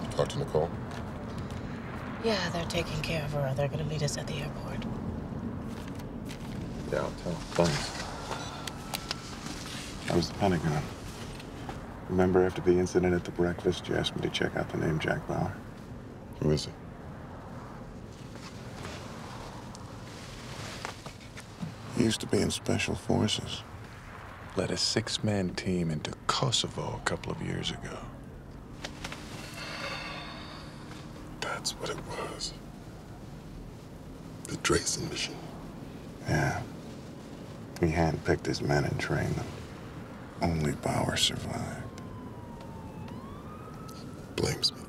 Talk to Nicole? Yeah, they're taking care of her. They're gonna meet us at the airport. Yeah, I'll tell. Thanks. I was the Pentagon. Remember after the incident at the breakfast, you asked me to check out the name Jack Bauer? Who is he? He used to be in Special Forces. Led a 6-man team into Kosovo a couple of years ago. That's what it was. The tracing mission. Yeah. He handpicked his men and trained them. Only Bauer survived. Blames me.